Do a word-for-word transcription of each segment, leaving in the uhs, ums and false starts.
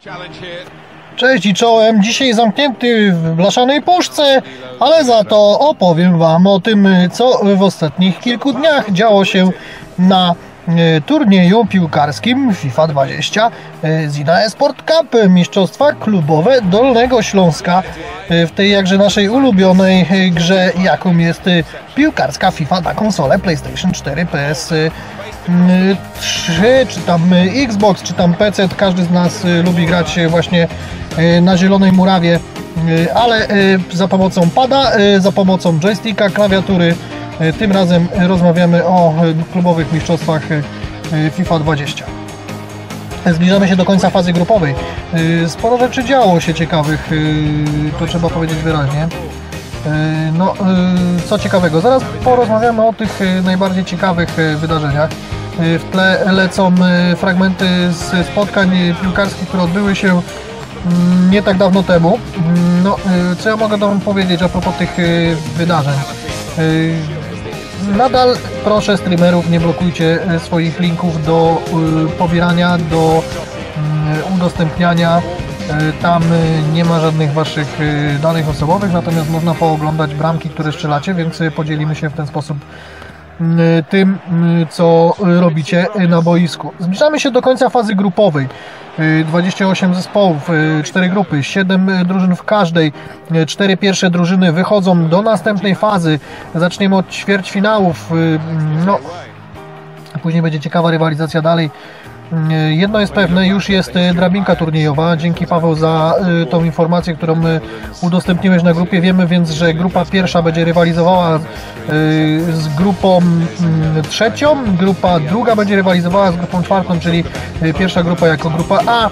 Cześć i czołem, dzisiaj zamknięty w blaszanej puszce, ale za to opowiem Wam o tym, co w ostatnich kilku dniach działo się na turnieju piłkarskim FIFA dwadzieścia Zina Esport Cup, mistrzostwa klubowe Dolnego Śląska w tej jakże naszej ulubionej grze, jaką jest piłkarska FIFA na konsolę PlayStation cztery, P S trzy, czy tam Xbox, czy tam P C. Każdy z nas lubi grać właśnie na zielonej murawie, ale za pomocą pada, za pomocą joysticka, klawiatury. Tym razem rozmawiamy o klubowych mistrzostwach FIFA dwadzieścia. Zbliżamy się do końca fazy grupowej. Sporo rzeczy działo się ciekawych, to trzeba powiedzieć wyraźnie. No, co ciekawego, zaraz porozmawiamy o tych najbardziej ciekawych wydarzeniach. W tle lecą fragmenty z spotkań piłkarskich, które odbyły się nie tak dawno temu. No, co ja mogę Wam powiedzieć a propos tych wydarzeń? Nadal proszę streamerów, nie blokujcie swoich linków do pobierania, do udostępniania. Tam nie ma żadnych Waszych danych osobowych, natomiast można pooglądać bramki, które strzelacie, więc podzielimy się w ten sposób tym, co robicie na boisku. Zbliżamy się do końca fazy grupowej. dwadzieścia osiem zespołów, cztery grupy, siedem drużyn w każdej. cztery pierwsze drużyny wychodzą do następnej fazy. Zaczniemy od ćwierćfinałów. No, później będzie ciekawa rywalizacja dalej. Jedno jest pewne, już jest drabinka turniejowa. Dzięki, Paweł, za tą informację, którą udostępniłeś na grupie. Wiemy więc, że grupa pierwsza będzie rywalizowała z grupą trzecią, grupa druga będzie rywalizowała z grupą czwartą, czyli pierwsza grupa jako grupa A,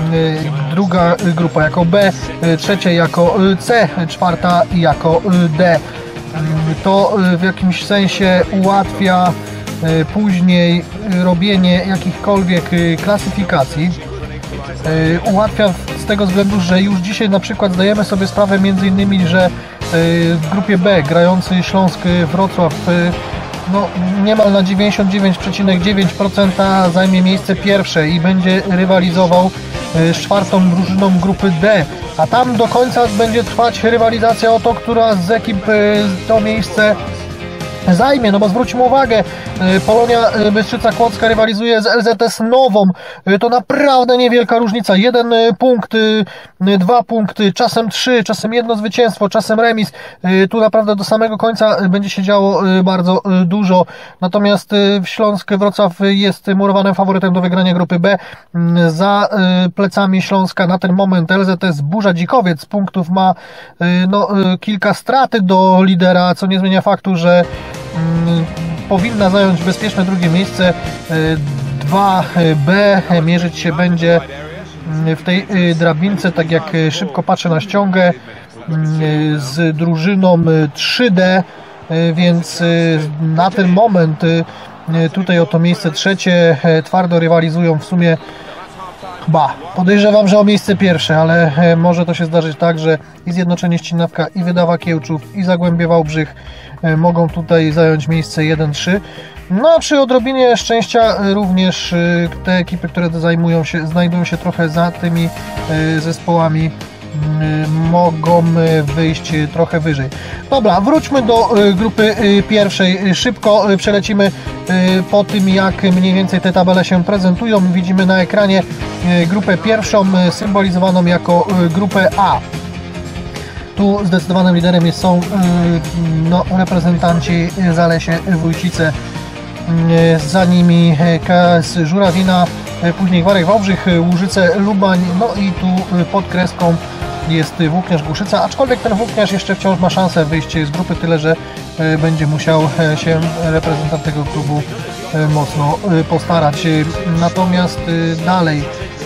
druga grupa jako B, trzecia jako C, czwarta jako D. To w jakimś sensie ułatwia później robienie jakichkolwiek klasyfikacji. Ułatwia z tego względu, że już dzisiaj na przykład zdajemy sobie sprawę między innymi, że w grupie B grający Śląsk Wrocław no, niemal na dziewięćdziesiąt dziewięć przecinek dziewięć procent zajmie miejsce pierwsze i będzie rywalizował z czwartą drużyną grupy D, a tam do końca będzie trwać rywalizacja o to, która z ekip to miejsce zajmie, no bo zwróćmy uwagę, Polonia Bystrzyca Kłodzka rywalizuje z L Z S Nową, to naprawdę niewielka różnica, jeden punkt, dwa punkty, czasem trzy, czasem jedno zwycięstwo, czasem remis, tu naprawdę do samego końca będzie się działo bardzo dużo, natomiast Śląsk Wrocław jest murowanym faworytem do wygrania grupy B. Za plecami Śląska na ten moment L Z S Burza Dzikowiec punktów ma no, kilka straty do lidera, co nie zmienia faktu, że powinna zająć bezpieczne drugie miejsce. dwa B mierzyć się będzie w tej drabince, tak jak szybko patrzę na ściągę, z drużyną trzy D, więc na ten moment tutaj o to miejsce trzecie twardo rywalizują w sumie. Ba, podejrzewam, że o miejsce pierwsze, ale może to się zdarzyć tak, że i Zjednoczenie Ścinawka, i Wydawa Kiełczów, i Zagłębie Wałbrzych mogą tutaj zająć miejsce jeden trzy. No a przy odrobinie szczęścia również te ekipy, które zajmują się, znajdują się trochę za tymi zespołami, mogą wyjść trochę wyżej. Dobra, wróćmy do grupy pierwszej. Szybko przelecimy po tym, jak mniej więcej te tabele się prezentują. Widzimy na ekranie grupę pierwszą symbolizowaną jako grupę A. Tu zdecydowanym liderem są no, reprezentanci Zalesie Wójcice. Za nimi K S Żurawina, później Gwarek Wałbrzych, Łużyce Lubań, no i tu pod kreską jest Włókniarz Głuszyca, aczkolwiek ten Włókniarz jeszcze wciąż ma szansę wyjść z grupy, tyle że będzie musiał się reprezentant tego klubu mocno postarać. Natomiast dalej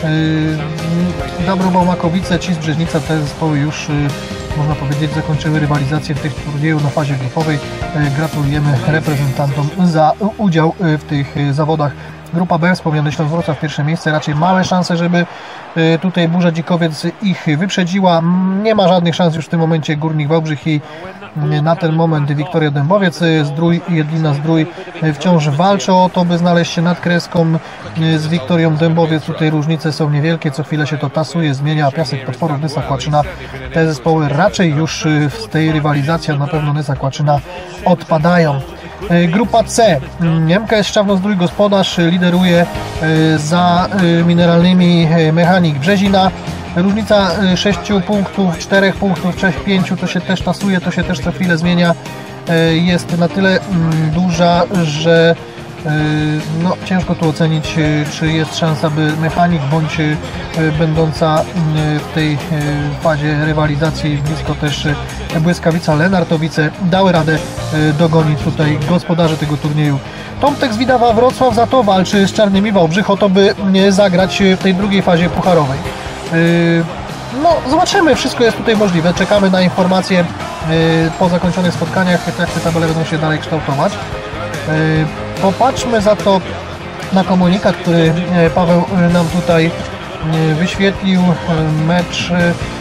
Zabrobał Makowice, Cis Brzeźnica, te zespoły już można powiedzieć zakończyły rywalizację w tych turnieju na fazie grupowej. Gratulujemy reprezentantom za udział w tych zawodach. Grupa B, wspomniany Śląsk Wrocław, pierwsze miejsce, raczej małe szanse, żeby tutaj Burza Dzikowiec ich wyprzedziła. Nie ma żadnych szans już w tym momencie Górnik Wałbrzych i na ten moment Wiktoria Dębowiec. Zdrój, Jedlina Zdrój wciąż walczy o to, by znaleźć się nad kreską z Wiktorią Dębowiec. Tutaj różnice są niewielkie, co chwilę się to tasuje, zmienia. Piasek Potworów, Nysa Kłaczyna. Te zespoły raczej już z tej rywalizacji, a na pewno Nysa Kłaczyna, odpadają. Grupa C. M K S Szczawno-Zdrój Gospodarz lideruje za Mineralnymi Mechanik Brzezina. Różnica sześciu punktów, czterech punktów, pięciu to się też tasuje, to się też co chwilę zmienia. Jest na tyle duża, że no, ciężko tu ocenić, czy jest szansa, by Mechanik bądź będąca w tej fazie rywalizacji blisko też Błyskawica, Lenartowice dały radę dogonić tutaj gospodarzy tego turnieju. Tomtek z Widawa Wrocław za to walczy z Czarnymi Wałbrzych o to, by zagrać w tej drugiej fazie pucharowej. No zobaczymy, wszystko jest tutaj możliwe, czekamy na informacje po zakończonych spotkaniach, jak te tabele będą się dalej kształtować. Popatrzmy za to na komunikat, który Paweł nam tutaj wyświetlił. Mecz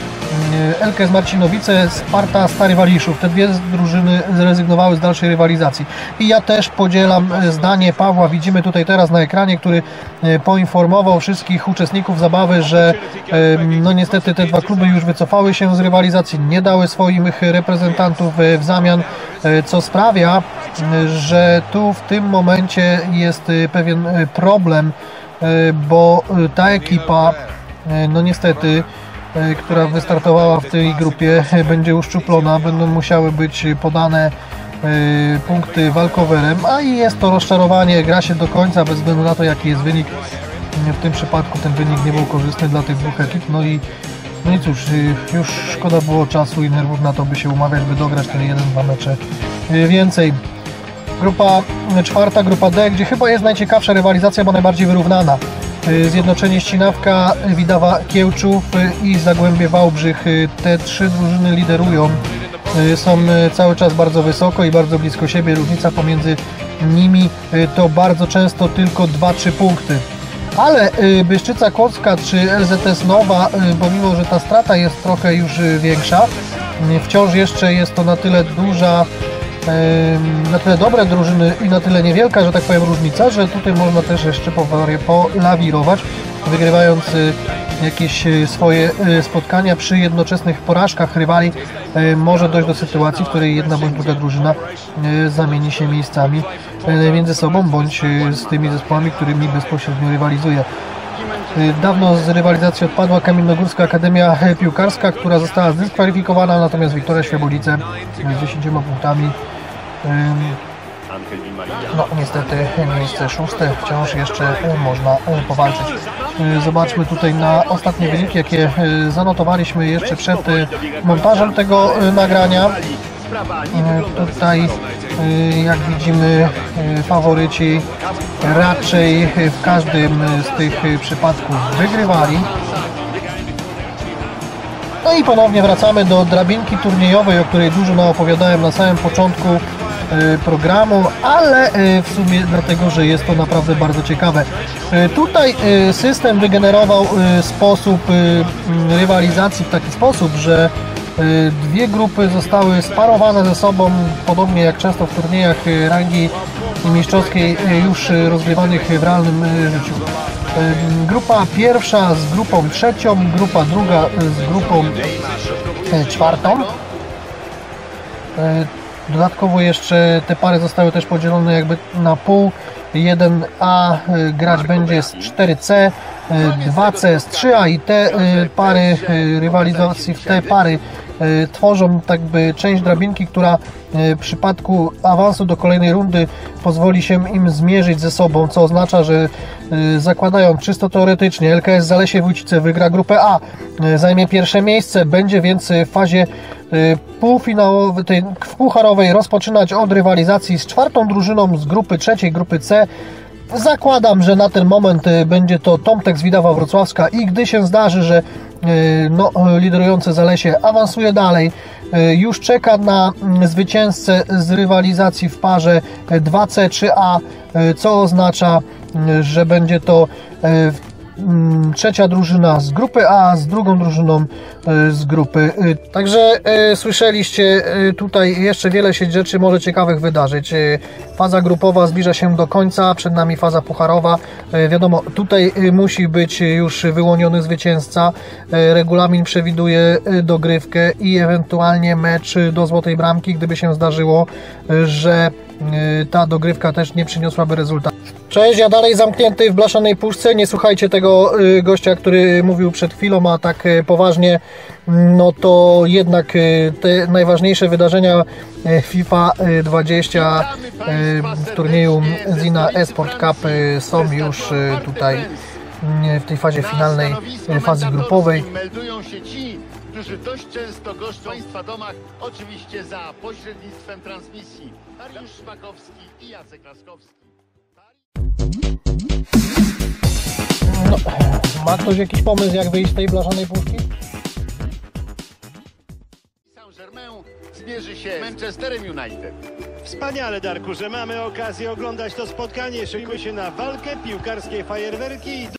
L K S Marcinowice, Sparta Stary Waliszów. Te dwie drużyny zrezygnowały z dalszej rywalizacji. I ja też podzielam zdanie Pawła. Widzimy tutaj teraz na ekranie, który poinformował wszystkich uczestników zabawy, że no niestety te dwa kluby już wycofały się z rywalizacji, nie dały swoich reprezentantów w zamian, co sprawia, że tu w tym momencie jest pewien problem, bo ta ekipa no niestety, która wystartowała w tej grupie, będzie uszczuplona, będą musiały być podane punkty walkowerem, a i jest to rozczarowanie, gra się do końca bez względu na to, jaki jest wynik. W tym przypadku ten wynik nie był korzystny dla tych dwóch ekip, no i, no i cóż, już szkoda było czasu i nerwów na to, by się umawiać, by dograć ten jeden, dwa mecze więcej. Grupa czwarta, grupa D, gdzie chyba jest najciekawsza rywalizacja, bo najbardziej wyrównana. Zjednoczenie Ścinawka, Widawa Kiełczów i Zagłębie Wałbrzych. Te trzy drużyny liderują, są cały czas bardzo wysoko i bardzo blisko siebie. Różnica pomiędzy nimi to bardzo często tylko dwa trzy punkty. Ale Bystrzyca Kłodzka czy L Z S Nowa, pomimo że ta strata jest trochę już większa, wciąż jeszcze jest to na tyle duża, na tyle dobre drużyny i na tyle niewielka, że tak powiem, różnica, że tutaj można też jeszcze polawirować, wygrywając jakieś swoje spotkania przy jednoczesnych porażkach rywali. Może dojść do sytuacji, w której jedna bądź druga drużyna zamieni się miejscami między sobą bądź z tymi zespołami, którymi bezpośrednio rywalizuje. Dawno z rywalizacji odpadła Kamiennogórska Akademia Piłkarska, która została zdyskwalifikowana, natomiast Wiktoria Świebodzice z dziesięcioma punktami, no niestety miejsce szóste, wciąż jeszcze można powalczyć. Zobaczmy tutaj na ostatnie wyniki, jakie zanotowaliśmy jeszcze przed montażem tego nagrania. Tutaj jak widzimy faworyci raczej w każdym z tych przypadków wygrywali. No i ponownie wracamy do drabinki turniejowej, o której dużo naopowiadałem na samym początku programu, ale w sumie dlatego, że jest to naprawdę bardzo ciekawe. Tutaj system wygenerował sposób rywalizacji w taki sposób, że dwie grupy zostały sparowane ze sobą, podobnie jak często w turniejach rangi mistrzowskiej już rozgrywanych w realnym życiu. Grupa pierwsza z grupą trzecią, grupa druga z grupą czwartą. Dodatkowo jeszcze te pary zostały też podzielone jakby na pół. jeden A grać będzie z cztery C, dwa C z trzy A i te pary rywalizacji, te pary tworzą tak by część drabinki, która w przypadku awansu do kolejnej rundy pozwoli się im zmierzyć ze sobą, co oznacza, że zakładają czysto teoretycznie L K S Zalesie Wójcice wygra grupę A, zajmie pierwsze miejsce, będzie więc w fazie półfinałowej, tej pucharowej rozpoczynać od rywalizacji z czwartą drużyną z grupy trzeciej, grupy C. Zakładam, że na ten moment będzie to Tomtek z Widawa Wrocławska i gdy się zdarzy, że no, liderujące Zalesie awansuje dalej, już czeka na zwycięzcę z rywalizacji w parze dwa C trzy A, co oznacza, że będzie to trzecia drużyna z grupy A z drugą drużyną z grupy. Także słyszeliście, tutaj jeszcze wiele się rzeczy może ciekawych wydarzyć. Faza grupowa zbliża się do końca, przed nami faza pucharowa. Wiadomo, tutaj musi być już wyłoniony zwycięzca. Regulamin przewiduje dogrywkę i ewentualnie mecz do złotej bramki, gdyby się zdarzyło, że ta dogrywka też nie przyniosłaby rezultatu. Cześć, ja dalej zamknięty w blaszanej puszce. Nie słuchajcie tego gościa, który mówił przed chwilą, a tak poważnie, no to jednak te najważniejsze wydarzenia FIFA dwadzieścia w turnieju Zina Esport Cup są już tutaj w tej fazie finalnej, fazy grupowej. Meldują się ci, którzy dość często goszczą w Państwa domach, oczywiście za pośrednictwem transmisji. Dariusz Szmakowski i Jacek Laskowski. No, ma ktoś jakiś pomysł, jak wyjść z tej blaszanej puszki? Saint-Germain zmierzy się z Manchesterem United. Wspaniale, Darku, że mamy okazję oglądać to spotkanie. Szykujmy się na walkę, piłkarskie fajerwerki i